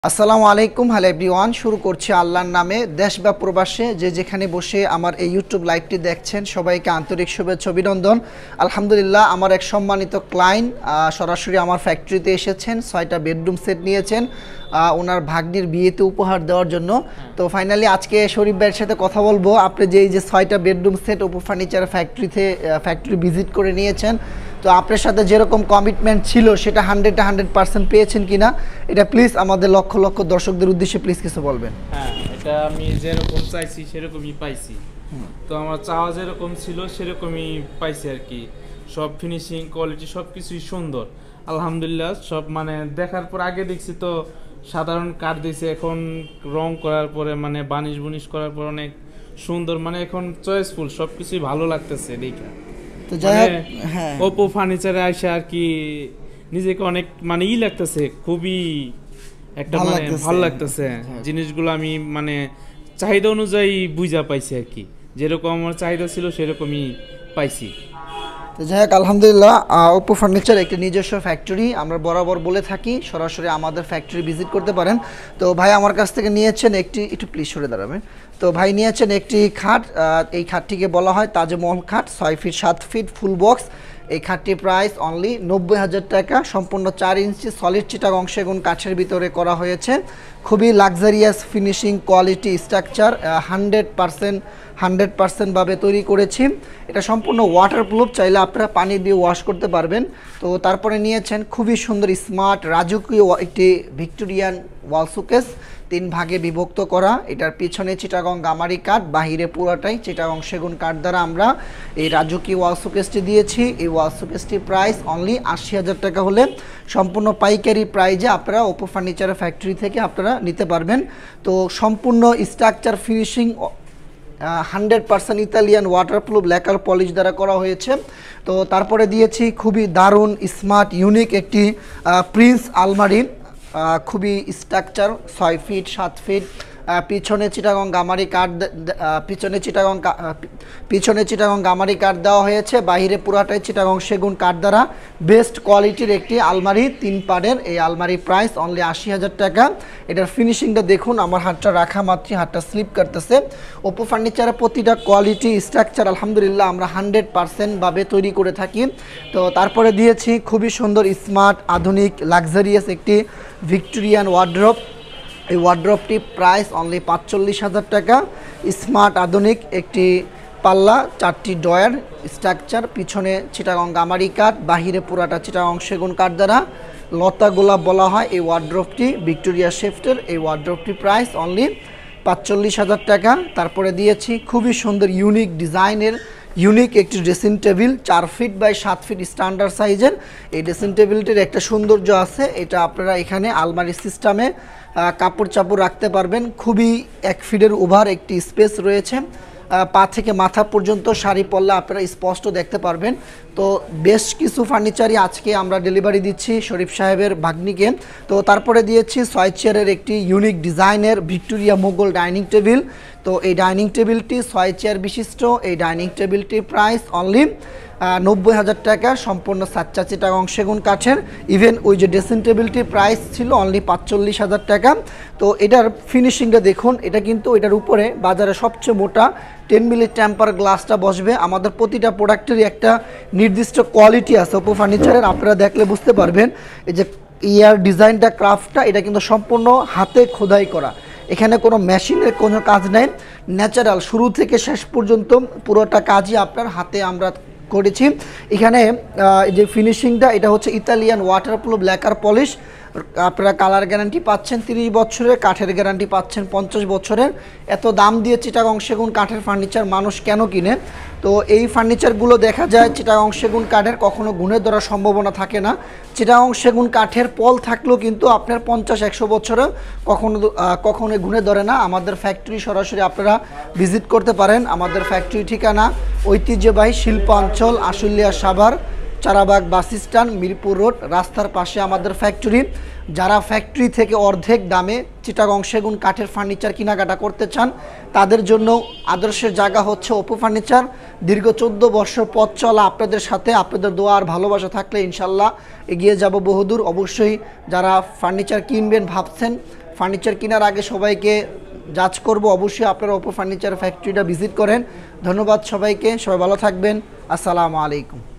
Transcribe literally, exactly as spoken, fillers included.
আসসালামু আলাইকুম, hello everyone. শুরু করছি আল্লাহর নামে। দেশ বা প্রবাসে যে যেখানে বসে আমার এই ইউটিউব লাইভটি দেখছেন সবাইকে আন্তরিক শুভেচ্ছা অভিনন্দন। আলহামদুলিল্লাহ, আমার এক সম্মানিত ক্লায়েন্ট সরাসরি আমার ফ্যাক্টরিতে এসেছেন, ছয়টা বেডরুম সেট নিয়েছেন ওনার ভাগ্নির বিয়েতে উপহার দেওয়ার জন্য। তো ফাইনালি আজকে শরীফ ভাইয়ের সাথে কথা বলবো। আপনি যে এই যে ছয়টা বেডরুম সেট অপু ফার্নিচার ফ্যাক্টরিতে ফ্যাক্টরি ভিজিট করে নিয়েছেন, তো আপনার সাথে যেরকম কমিটমেন্ট ছিল সেটা হান্ড্রেড হান্ড্রেড পার্সেন্ট পেয়েছেন কিনা, এটা প্লিজ আমাদের লক্ষ লক্ষ দর্শকদের উদ্দেশ্যে প্লিজ কিছু বলবেন। হ্যাঁ, এটা আমি যেরকম চাইছি সেরকমই পাইছি। তো আমার চাওয়া যেরকম ছিল সেরকমই পাইছি আর কি। সব ফিনিশিং কোয়ালিটি সব কিছুই সুন্দর আলহামদুলিল্লাহ। সব মানে দেখার পর আগে দেখছি তো সাধারণ কাঠ দিয়েছে, এখন রং করার পরে মানে বানিশ বুনিশ করার পর অনেক সুন্দর, মানে এখন চয়েসফুল, সব কিছুই ভালো লাগতেছে দেখা। তো যাই হোক, হ্যাঁ, ওপো ফার্নিচারে আসে আর কি নিজেকে অনেক মানে ই লাগতেছে, খুবই একটা মানে ভালো লাগতেছে। জিনিসগুলো আমি মানে চাহিদা অনুযায়ী বুঝা পাইছি আর কি, যেরকম আমার চাহিদা ছিল সেরকমই পাইছি। তো যাই হোক আলহামদুলিল্লাহ, ওপো ফার্নিচার একটি নিজস্ব ফ্যাক্টরি, আমরা বরাবর বলে থাকি সরাসরি আমাদের ফ্যাক্টরি ভিজিট করতে পারেন। তো ভাই আমার কাছ থেকে নিয়েছেন একটি, একটু প্লিজ সরে দাঁড়াবেন। তো ভাই নিয়েছেন একটি খাট, এই খাটটিকে বলা হয় তাজমহল খাট, ছয় ফিট সাত ফিট ফুল বক্স। এই খাটটির প্রাইস অনলি নব্বই হাজার টাকা। সম্পূর্ণ চার ইঞ্চি সলিড চিটাগং সেগুন কাঠের ভিতরে করা হয়েছে। খুবই luxurious finishing quality structure, hundred percent hundred পারসেন্টভাবে তৈরি করেছি। এটা সম্পূর্ণ ওয়াটারপ্রুফ, চাইলে আপনারা পানি দিয়ে ওয়াশ করতে পারবেন। তো তারপরে নিয়েছেন খুবই সুন্দর স্মার্ট রাজকীয় একটি ভিক্টোরিয়ান ওয়াল শোকেস, তিন ভাগে বিভক্ত করা। এটার পিছনে চিটাগং গামারি কাঠ, বাহিরে পুরাটাই চিটাগং সেগুন কাঠ দ্বারা আমরা এই রাজকীয় ওয়াল শোকেসটি দিয়েছি। এই ওয়াল শোকেসটির প্রাইস অনলি আশি হাজার টাকা হলে সম্পূর্ণ পাইকারি প্রাইজে আপনারা ওপো ফার্নিচার ফ্যাক্টরি থেকে আপনারা নিতে পারবেন। তো সম্পূর্ণ structure finishing hundred percent Italian waterproof lacquer polish দ্বারা করা হয়েছে। তো তারপরে দিয়েছি খুবই দারুণ স্মার্ট ইউনিক একটি প্রিন্স আলমারি, খুবই স্ট্রাকচার ছয় ফিট সাত ফিট, পিছনে চিটাগং গামারি কাঠ, পিছনে চিটাগং পিছনে চিটাগং গামারি কাঠ দেওয়া হয়েছে, বাহিরে পুরাটাই চিটাগং সেগুন কাঠ দ্বারা বেস্ট কোয়ালিটির একটি আলমারি, তিন পাড়ের। এই আলমারির প্রাইস অনলি আশি হাজার টাকা। এটার ফিনিশিংটা দেখুন, আমার হাতটা রাখা মাত্রই হাতটা স্লিপ করতেছে। ওপো ফার্নিচারের প্রতিটা কোয়ালিটি স্ট্রাকচার আলহামদুলিল্লাহ আমরা হান্ড্রেড পারসেন্টভাবে তৈরি করে থাকি। তো তারপরে দিয়েছি খুবই সুন্দর স্মার্ট আধুনিক লাক্সারিয়াস একটি ভিক্টোরিয়ান ওয়ার্ড্রপ। এই ওয়ার্ড্রপটি প্রাইস অনলি পাঁচচল্লিশ হাজার টাকা। স্মার্ট আধুনিক একটি পাল্লা, চারটি ডয়ার স্ট্রাকচার, পিছনে চিটাগং গামারি কাঠ, বাহিরে পুরাটা চিটাগং সেগুন কাঠ দ্বারা লতা গোলাপ বলা হয় এই ওয়ার্ড্রপটি, ভিক্টোরিয়া শেফটের। এই ওয়ার্ড্রপটি প্রাইস অনলি পাঁচচল্লিশ হাজার টাকা। তারপরে দিয়েছি খুবই সুন্দর ইউনিক ডিজাইনের ইউনিক একটি ড্রেসিং টেবিল, চার ফিট বাই সাত ফিট স্ট্যান্ডার্ড সাইজের। এই ড্রেসিং টেবিলটির একটা সৌন্দর্য আছে, এটা আপনারা এখানে আলমারি সিস্টেমে কাপড় চাপড় রাখতে পারবেন। খুবই এক ফিটের ওভার একটি স্পেস রয়েছে, পা থেকে মাথা পর্যন্ত শাড়ি পরলে আপনারা স্পষ্ট দেখতে পারবেন। তো বেশ কিছু ফার্নিচারই আজকে আমরা ডেলিভারি দিচ্ছি শরীফ সাহেবের ভাগ্নিকে। তো তারপরে দিয়েছি ছয় চেয়ারের একটি ইউনিক ডিজাইনের ভিক্টোরিয়া মোগল ডাইনিং টেবিল। তো এই ডাইনিং টেবিলটি ছয় চেয়ার বিশিষ্ট। এই ডাইনিং টেবিলটির প্রাইস অনলি নব্বই হাজার টাকা, সম্পূর্ণ সাচ্চা চিটাগং সেগুন কাঠের। ইভেন ওই যে ড্রেসিং টেবিলটির প্রাইস ছিল অনলি পাঁচচল্লিশ হাজার টাকা। তো এটার ফিনিশিংটা দেখুন, এটা কিন্তু এটার উপরে বাজারে সবচেয়ে মোটা টেন মিলি টেম্পার গ্লাসটা বসবে। আমাদের প্রতিটা প্রোডাক্টেরই একটা নির্দিষ্ট কোয়ালিটি আছে ওপো ফার্নিচারের, আপনারা দেখলে বুঝতে পারবেন। এই যে ইয়ার ডিজাইনটা ক্রাফটটা, এটা কিন্তু সম্পূর্ণ হাতে খোদাই করা, এখানে কোনো মেশিনের কোনো কাজ নেই, ন্যাচারাল শুরু থেকে শেষ পর্যন্ত পুরোটা কাজই আপনার হাতে আমরা করেছি। এখানে যে ফিনিশিংটা, এটা হচ্ছে ইতালিয়ান ওয়াটারপ্রুফ ল্যাকার পলিশ। আপনারা কালার গ্যারান্টি পাচ্ছেন তিরিশ বছরের, কাঠের গ্যারান্টি পাচ্ছেন পঞ্চাশ বছরের। এত দাম দিয়ে চিটাগং সেগুন কাঠের ফার্নিচার মানুষ কেন কিনে? তো এই ফার্নিচারগুলো দেখা যায় চিটাগং সেগুন কাঠের কখনো গুণে ধরার সম্ভাবনা থাকে না। চিটাগং সেগুন কাঠের পল থাকলেও কিন্তু আপনার পঞ্চাশ একশো বছরে কখনো কখনো গুণে ধরে না। আমাদের ফ্যাক্টরি সরাসরি আপনারা ভিজিট করতে পারেন। আমাদের ফ্যাক্টরি ঠিকানা ঐতিহ্যবাহী শিল্পাঞ্চল, Ashulia Savar, Charabag bus stand, Mirpur road, রাস্তার পাশে আমাদের ফ্যাক্টরি। যারা ফ্যাক্টরি থেকে অর্ধেক দামে চিটাগং সেগুন কাঠের ফার্নিচার কেনাকাটা করতে চান তাদের জন্য আদর্শের জায়গা হচ্ছে ওপো ফার্নিচার। দীর্ঘ চোদ্দো বছর পথ চলা আপনাদের সাথে, আপনাদের দোয়া আর ভালোবাসা থাকলে ইনশাল্লাহ এগিয়ে যাব বহুদূর। অবশ্যই যারা ফার্নিচার কিনবেন ভাবছেন, ফার্নিচার কেনার আগে সবাইকে জাজ করব, অবশ্যই আপনারা অপু ফার্নিচার ফ্যাক্টরিটা ভিজিট করেন। ধন্যবাদ সবাইকে, সবাই ভালো থাকবেন। আসসালামু আলাইকুম।